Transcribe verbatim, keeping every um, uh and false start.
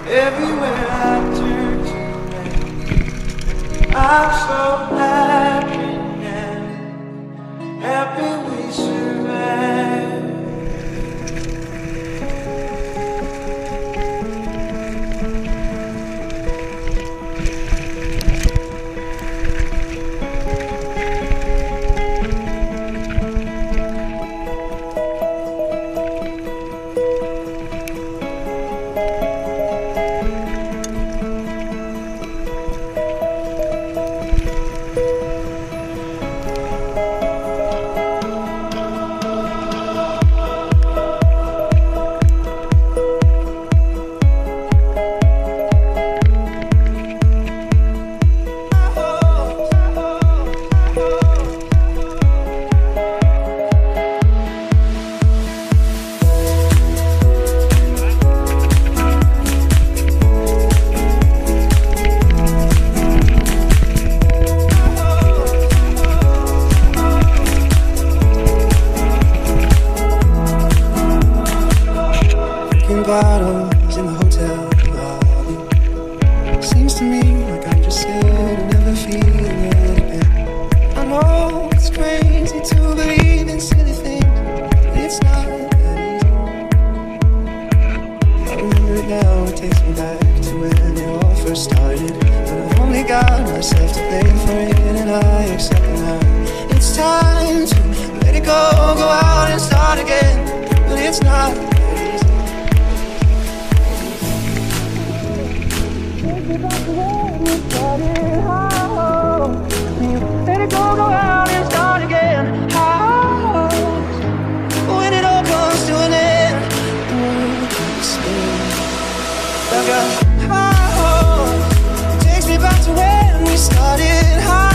Everywhere I turn to, I'm so happy now, happy we survived. Bottles in the hotel lobby. Seems to me like I'm just sitting, never feeling it again. I know it's crazy to believe in silly things, but it's not that easy. I remember it now, it takes me back to when it all first started. But I've only got myself to blame for it, and I accept it now. It's time to let it go, go out and start again. But it's not that easy. Let it go, go out and start again. How? When it all comes to an end, I've got how. It takes me back to when we started. How?